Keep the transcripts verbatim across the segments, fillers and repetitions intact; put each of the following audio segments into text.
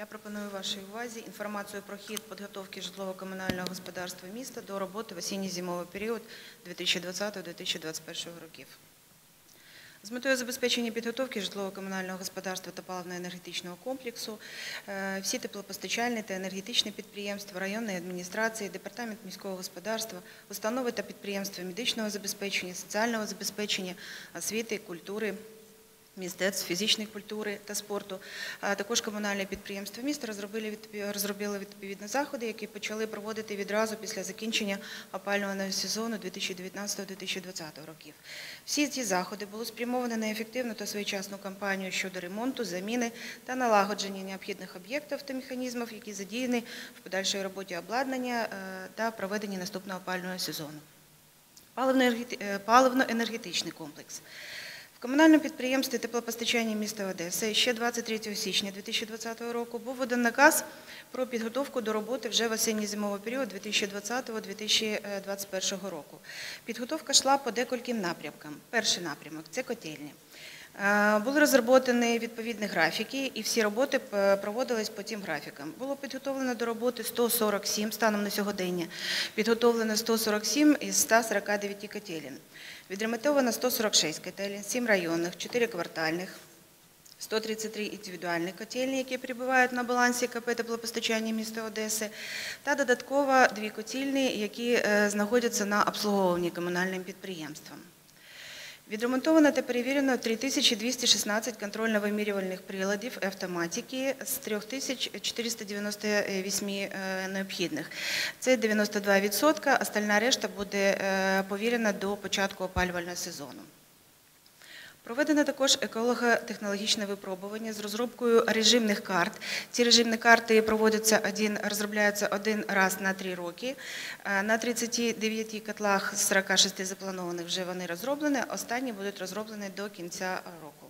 Я пропоную вашій увазі інформацію про хід підготовки житлово-комунального господарства міста до роботи в осінньо-зимовий період дві тисячі двадцятого - дві тисячі двадцять першого років. З метою забезпечення підготовки житлово-комунального господарства та паливно-енергетичного комплексу всі теплопостачальні та енергетичні підприємства, районної адміністрації, департамент міського господарства, установи та підприємства медичного забезпечення, соціального забезпечення, освіти, культури, мистецтв, фізичної культури та спорту, а також комунальні підприємства міста розробили, розробили відповідні заходи, які почали проводити відразу після закінчення опалювального сезону дві тисячі дев'ятнадцятого - дві тисячі двадцятого років. Всі ці заходи були спрямовані на ефективну та своєчасну кампанію щодо ремонту, заміни та налагодження необхідних об'єктів та механізмів, які задіяні в подальшій роботі обладнання та проведенні наступного опалювального сезону. Паливно-енергетичний комплекс. В комунальному підприємстві теплопостачання міста Одеси ще двадцять третього січня дві тисячі двадцятого року був виданий наказ про підготовку до роботи вже в осінньо-зимовий період дві тисячі двадцятого - дві тисячі двадцять першого року. Підготовка йшла по декільком напрямкам. Перший напрямок – це котельні. Були розроблені відповідні графіки, і всі роботи проводились по цим графікам. Було підготовлено до роботи сто сорок сім, станом на сьогодення, підготовлено сто сорок сім із ста сорока дев'яти котелень. Відремонтовано сто сорок шість котелень, сім районних, чотири квартальних, сто тридцять три індивідуальні котельні, які перебувають на балансі КП «Теплопостачання міста Одеси, та додатково дві котельні, які знаходяться на обслуговуванні комунальним підприємством. Відремонтовано та перевірено три тисячі двісті шістнадцять контрольно-вимірювальних приладів автоматики з три тисячі чотириста дев'яносто вісім необхідних. Це дев'яносто два відсотки, остальна решта буде повірена до початку опалювального сезону. Проведено також еколого-технологічне випробування з розробкою режимних карт. Ці режимні карти проводяться один, розробляються один раз на три роки. На тридцяти дев'яти котлах з сорока шести запланованих вже вони розроблені, останні будуть розроблені до кінця року.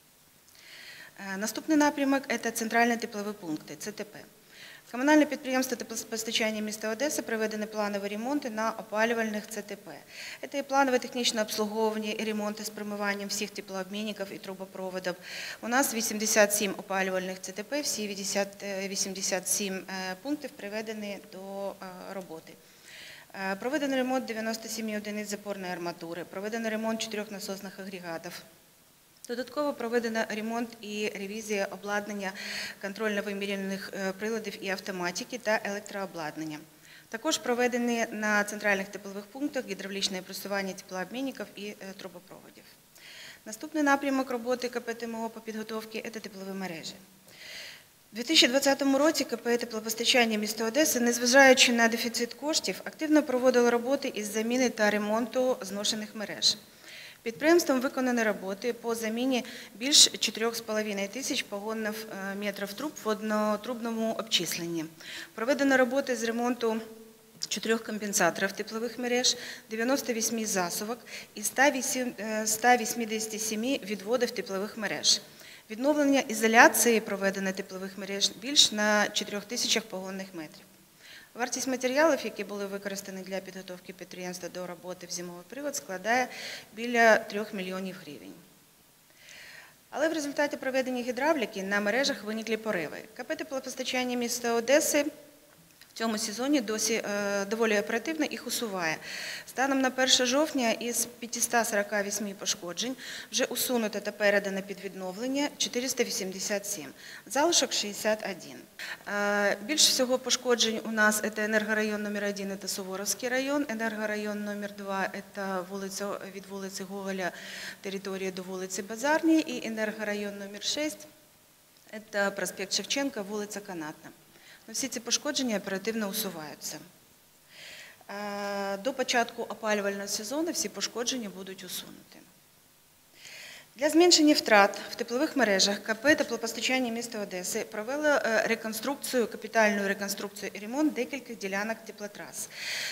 Наступний напрямок – це центральні теплові пункти, це те пе. Комунальне підприємство теплопостачання міста Одеси проведені планові ремонти на опалювальних це те пе. Це і планове технічне обслуговування, і ремонти з промиванням всіх теплообмінників і трубопроводів. У нас вісімдесят сім опалювальних це те пе, всі вісімдесят сім пунктів приведені до роботи. Проведено ремонт дев'яноста семи одиниць запорної арматури, проведено ремонт чотирьох насосних агрегатів. Додатково проведено ремонт і ревізія обладнання контрольно-вимірювальних приладів і автоматики та електрообладнання. Також проведені на центральних теплових пунктах гідравлічне просування теплообмінників і трубопроводів. Наступний напрямок роботи ка пе те ем о по підготовці – це теплові мережі. У дві тисячі двадцятому році ка пе «Теплопостачання міста Одеси», незважаючи на дефіцит коштів, активно проводило роботи із заміни та ремонту зношених мереж. Підприємством виконані роботи по заміні більш чотирьох з половиною тисяч погонних метрів труб в однотрубному обчисленні. Проведено роботи з ремонту чотирьох компенсаторів теплових мереж, дев'яноста восьми засувок і ста вісімдесяти семи відводів теплових мереж. Відновлення ізоляції проведено теплових мереж більш на чотирьох тисячах погонних метрів. Вартість матеріалів, які були використані для підготовки підприємства до роботи в зимовий період, складає біля трьох мільйонів гривень. Але в результаті проведення гідравліки на мережах виникли пориви. ка пе «Теплопостачання міста Одеси» в цьому сезоні досі доволі оперативно їх усуває. Станом на перше жовтня із п'ятисот сорока восьми пошкоджень вже усунуто та передано під відновлення чотириста вісімдесят сім, залишок шістдесят один. Більш всього пошкоджень у нас це енергорайон номер один, це Суворовський район, енергорайон номер два, це вулиця, від вулиці Гоголя, територія до вулиці Базарній, і енергорайон номер шість, це проспект Шевченка, вулиця Канатна. Всі ці пошкодження оперативно усуваються. До початку опалювального сезону всі пошкодження будуть усунуті. Для зменшення втрат в теплових мережах ка пе «Теплопостачання міста Одеси» провело реконструкцію, капітальну реконструкцію і ремонт декількох ділянок теплотрас.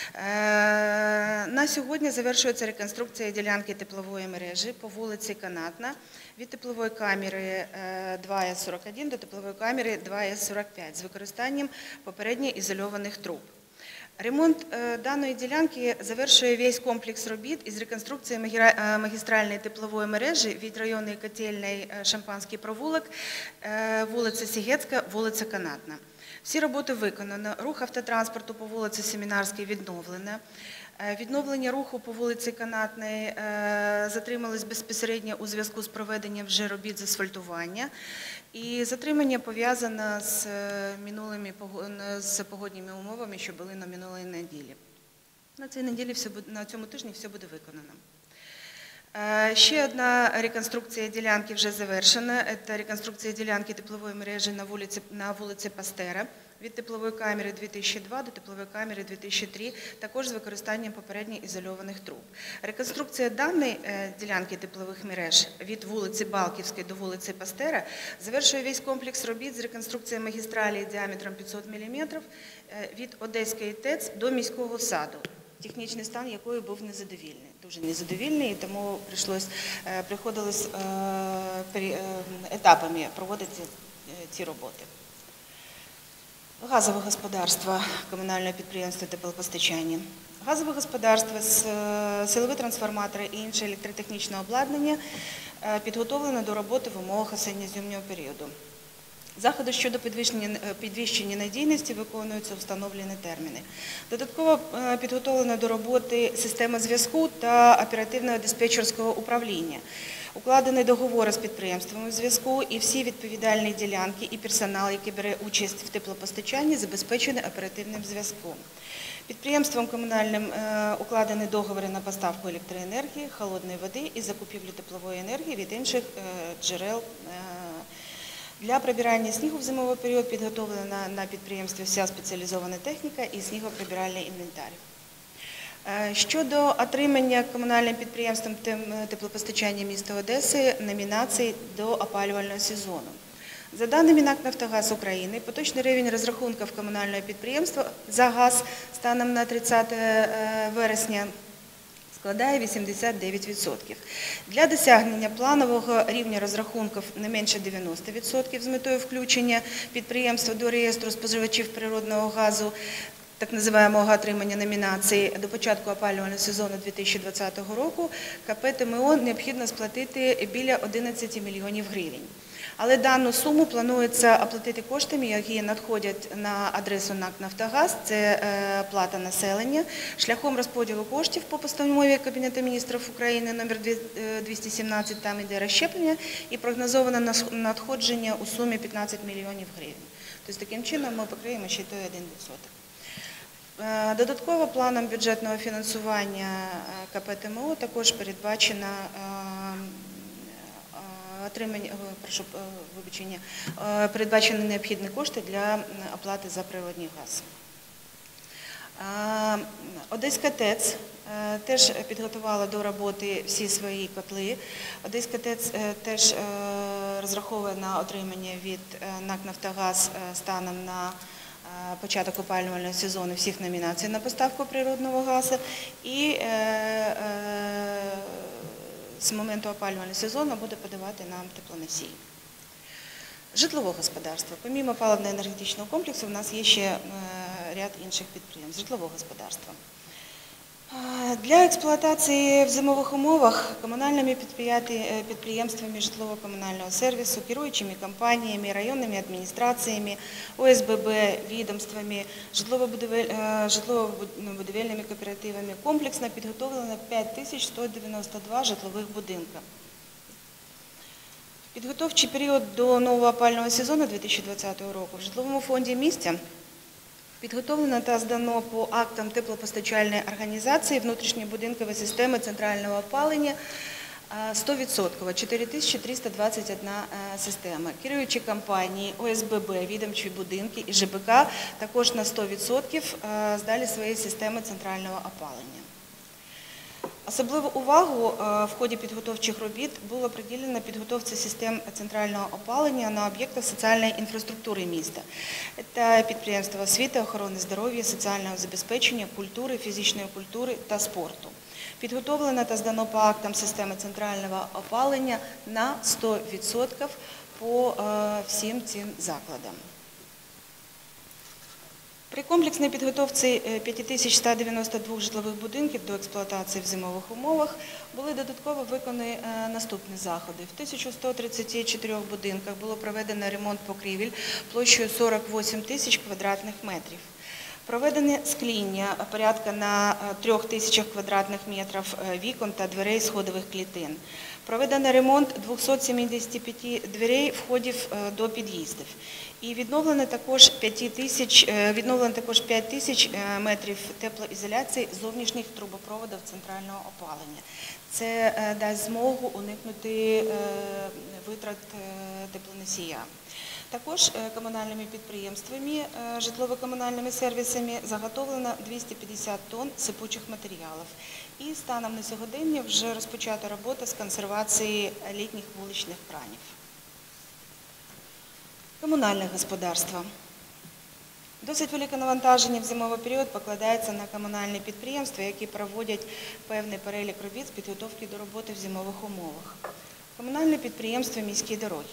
На сьогодні завершується реконструкція ділянки теплової мережі по вулиці Канатна від теплової камери два ес сорок один до теплової камери два ес сорок п'ять з використанням попередньо ізольованих труб. Ремонт даної ділянки завершує весь комплекс робіт із реконструкції магістральної теплової мережі від районної котельної Шампанський провулок, вулиця Сігецька, вулиця Канатна. Всі роботи виконано, рух автотранспорту по вулиці Семінарській відновлено. Відновлення руху по вулиці Канатної затрималось безпосередньо у зв'язку з проведенням вже робіт з асфальтування. І затримання пов'язано з минулими з погодніми умовами, що були на минулій неділі. На цій неділі все буде, на цьому тижні все буде виконано. Ще одна реконструкція ділянки вже завершена. Це реконструкція ділянки теплової мережі на вулиці, на вулиці Пастера від теплової камери дві тисячі два до теплової камери дві тисячі три, також з використанням попередньо ізольованих труб. Реконструкція даної ділянки теплових мереж від вулиці Балківської до вулиці Пастера завершує весь комплекс робіт з реконструкції магістралі діаметром п'ятсот міліметрів від Одеської ТЕЦ до міського саду, технічний стан якої був незадовільний, дуже незадовільний, і тому прийшлось, приходилось етапами проводити ці роботи. Газове господарство комунального підприємства теплопостачання. Газове господарство, силові трансформатори і інше електротехнічне обладнання підготовлено до роботи в умовах осінньо-зимового періоду. Заходи щодо підвищення, підвищення надійності виконуються у встановлені терміни. Додатково підготовлена до роботи система зв'язку та оперативного диспетчерського управління. Укладені договори з підприємствами зв'язку і всі відповідальні ділянки і персонал, який бере участь в теплопостачанні, забезпечені оперативним зв'язком. Підприємством комунальним укладені договори на поставку електроенергії, холодної води і закупівлю теплової енергії від інших джерел. Для прибирання снігу в зимовий період підготовлена на підприємстві вся спеціалізована техніка і снігоприбиральний інвентар. Щодо отримання комунальним підприємством теплопостачання міста Одеси номінацій до опалювального сезону. За даними НАК «Нафтогаз України», поточний рівень розрахунків комунального підприємства за газ станом на тридцяте вересня складає вісімдесят дев'ять відсотків. Для досягнення планового рівня розрахунків не менше дев'яноста відсотків з метою включення підприємства до реєстру споживачів природного газу, так називаємого отримання номінації, до початку опалювального сезону дві тисячі двадцятого року КП ТМО необхідно сплатити біля одинадцяти мільйонів гривень. Але дану суму планується оплатити коштами, які надходять на адресу НАК «Нафтогаз», це плата населення, шляхом розподілу коштів по постанові Кабінету міністрів України номер двісті сімнадцять, там йде розщеплення, і прогнозоване надходження у сумі п'ятнадцять мільйонів гривень. Тобто таким чином ми покриємо ще той один відсоток. Додатково планом бюджетного фінансування КП ТМО також передбачено отримання, прошу вибачення, передбачені необхідні кошти для оплати за природний газ. Одеська ТЕЦ теж підготувала до роботи всі свої котли. Одеська ТЕЦ теж розраховує на отримання від НАК «Нафтогаз» станом на початок опалювального сезону всіх номінацій на поставку природного газу і з моменту опалювального сезону буде подавати нам теплоносій. Житлове господарство. Помимо паливно-енергетичного комплексу, у нас є ще ряд інших підприємств. Житлове господарство. Для експлуатації в зимових умовах комунальними підприємствами житлово-комунального сервісу, керуючими компаніями, районними адміністраціями, О С Б Б, відомствами, житлово-будівельними кооперативами комплексно підготовлено п'ять тисяч сто дев'яносто два житлових будинків. Підготовчий період до нового опалювального сезону дві тисячі двадцятого року в житловому фонді міста підготовлено та здано по актам теплопостачальної організації внутрішньобудинкової системи центрального опалення сто відсотків, чотири тисячі триста двадцять одна система. Керуючі компанії, О С Б Б, відомчі будинки і Ж Б К також на сто відсотків здали свої системи центрального опалення. Особливу увагу в ході підготовчих робіт було приділено підготовці систем центрального опалення на об'єктах соціальної інфраструктури міста. Це підприємства освіти, охорони здоров'я, соціального забезпечення, культури, фізичної культури та спорту. Підготовлено та здано по актам системи центрального опалення на сто відсотків по всім цим закладам. При комплексній підготовці п'ять тисяч сто дев'яносто два житлових будинків до експлуатації в зимових умовах були додатково виконані наступні заходи. В тисяча сто тридцять чотири будинках було проведено ремонт покрівель площею сорок вісім тисяч квадратних метрів. Проведене скління порядка на трьох тисячах квадратних метрів вікон та дверей сходових клітин. Проведено ремонт двохсот сімдесят п'ять дверей входів до під'їздів. І відновлено також п'ять тисяч, відновлено також п'ять тисяч метрів теплоізоляції зовнішніх трубопроводів центрального опалення. Це дасть змогу уникнути витрат теплоносія. Також комунальними підприємствами, житлово-комунальними сервісами заготовлено двісті п'ятдесят тонн сипучих матеріалів. І станом на сьогодення вже розпочата робота з консервації літніх вуличних кранів. Комунальне господарство. Досить велике навантаження в зимовий період покладається на комунальні підприємства, які проводять певний перелік робіт з підготовки до роботи в зимових умовах. Комунальне підприємство «Міські дороги».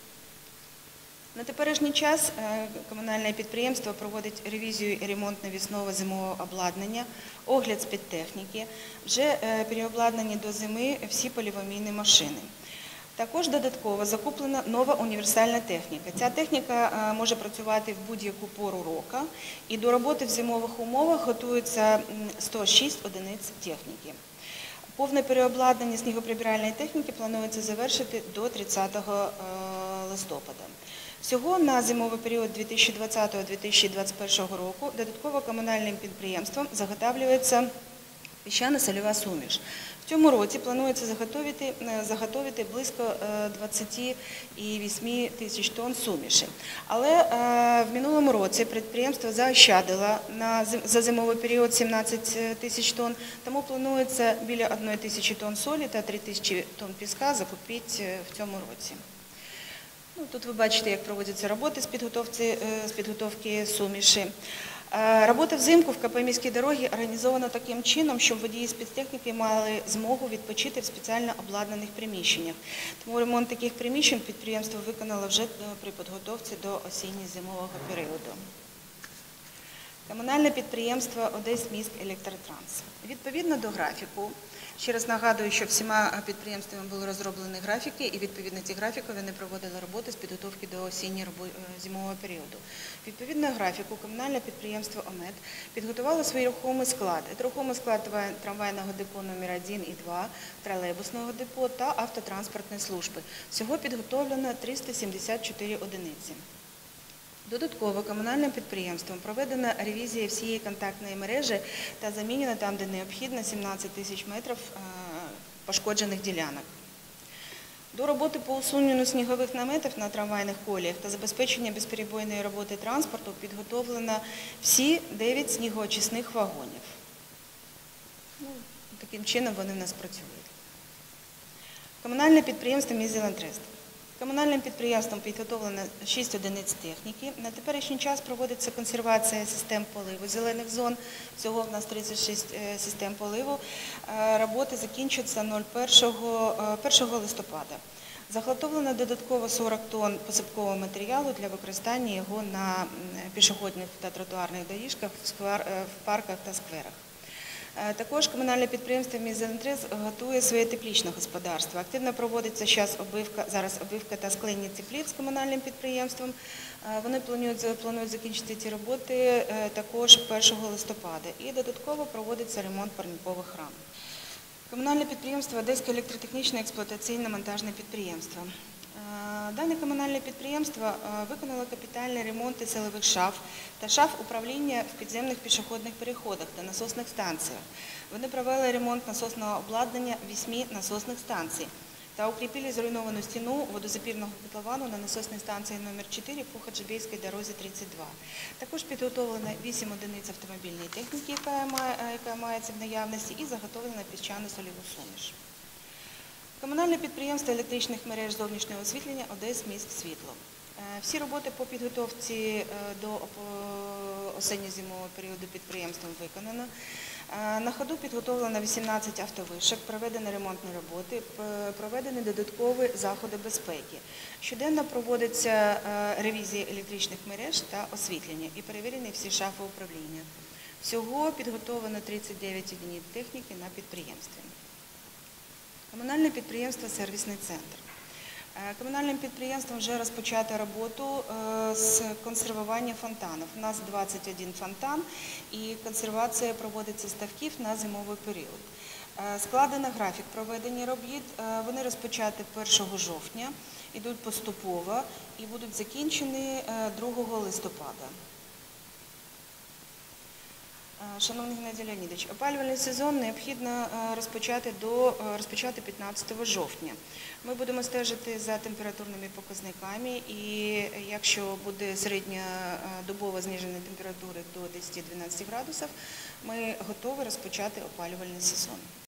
На теперішній час комунальне підприємство проводить ревізію і ремонт навісного зимового обладнання, огляд спецтехніки, вже переобладнані до зими всі польовомійні машини. Також додатково закуплена нова універсальна техніка. Ця техніка може працювати в будь-яку пору року, і до роботи в зимових умовах готується сто шість одиниць техніки. Повне переобладнання снігоприбиральної техніки планується завершити до тридцятого листопада. Всього на зимовий період дві тисячі двадцятого - дві тисячі двадцять першого року додатково комунальним підприємством заготовлюється піщано-сольова суміш. В цьому році планується заготовити, заготовити близько двадцять вісім тисяч тонн суміші. Але в минулому році підприємство заощадило на, за зимовий період сімнадцять тисяч тонн, тому планується біля однієї тисячі тонн солі та три тисячі тонн піска закупити в цьому році. Ну, тут ви бачите, як проводяться роботи з підготовки, з підготовки суміші. Робота взимку в КП «Міські дороги» організована таким чином, щоб водії спецтехніки мали змогу відпочити в спеціально обладнаних приміщеннях. Тому ремонт таких приміщень підприємство виконало вже при підготовці до осінньо-зимового періоду. Комунальне підприємство «Одесміськелектротранс». Відповідно до графіку, ще раз нагадую, що всіма підприємствами були розроблені графіки, і відповідно ці графіки вони проводили роботи з підготовки до осінньо-зимового періоду. Відповідно графіку комунальне підприємство «Омет» підготувало свій рухомий склад. Це рухомий склад трамвайного депо номер один і два, тролейбусного депо та автотранспортної служби. Всього підготовлено триста сімдесят чотири одиниці. Додатково комунальним підприємством проведена ревізія всієї контактної мережі та замінено там, де необхідно, сімнадцять тисяч метрів пошкоджених ділянок. До роботи по усуненню снігових наметів на трамвайних коліях та забезпечення безперебойної роботи транспорту підготовлено всі дев'ять снігоочисних вагонів. Ну, таким чином вони в нас працюють. Комунальне підприємство «Міськзеландтрест». Комунальним підприємством підготовлено шість одиниць техніки. На теперішній час проводиться консервація систем поливу зелених зон. Всього в нас тридцять шість систем поливу. Роботи закінчаться першого листопада. Заготовлено додатково сорок тонн посипкового матеріалу для використання його на пішохідних та тротуарних доріжках, в парках та скверах. Також комунальне підприємство «Міськзеландтрест» готує своє теплічне господарство. Активно проводиться зараз оббивка, зараз оббивка та склеєння теплиць з комунальним підприємством. Вони планують, планують закінчити ці роботи також першого листопада. І додатково проводиться ремонт парникових рам. Комунальне підприємство «Одеське електротехнічне експлуатаційне монтажне підприємство». Дане комунальне підприємство виконало капітальні ремонти силових шаф та шаф управління в підземних пішохідних переходах та насосних станціях. Вони провели ремонт насосного обладнання вісьми насосних станцій та укріпили зруйновану стіну водозапірного котловану на насосній станції номер чотири по Хаджибейській дорозі тридцять два. Також підготовлено вісім одиниць автомобільної техніки, яка мається в наявності, і заготовлено піщано-сольову суміш. Комунальне підприємство електричних мереж зовнішнього освітлення «Одесміськсвітло». Всі роботи по підготовці до осінньо-зимового періоду підприємством виконано. На ходу підготовлено вісімнадцять автовишок, проведені ремонтні роботи, проведені додаткові заходи безпеки. Щоденно проводиться ревізія електричних мереж та освітлення і перевірені всі шафи управління. Всього підготовлено тридцять дев'ять одиниць техніки на підприємстві. Комунальне підприємство «Сервісний центр». Комунальним підприємством вже розпочато роботу з консервування фонтанів. У нас двадцять один фонтан і консервація проводиться ставків на зимовий період. Складено графік проведення робіт, вони розпочаті першого жовтня, йдуть поступово і будуть закінчені другого листопада. Шановний Геннадій Леонідович, опалювальний сезон необхідно розпочати до розпочати п'ятнадцятого жовтня. Ми будемо стежити за температурними показниками і якщо буде середньодобово зниження температури до десяти-дванадцяти градусів, ми готові розпочати опалювальний сезон.